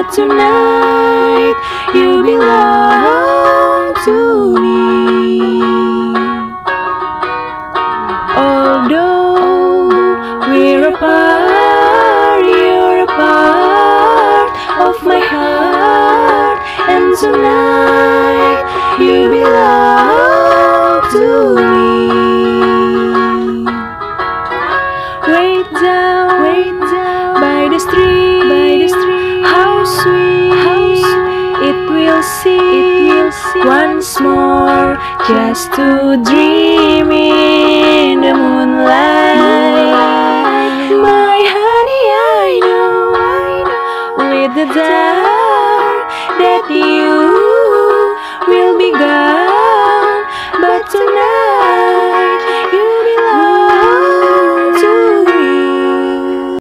that tonight you belong to me. Although we're apart, you're a part of my heart, and tonight you belong to me. Way down by the stream, how sweet it will seem once more, just to dream in the moonlight.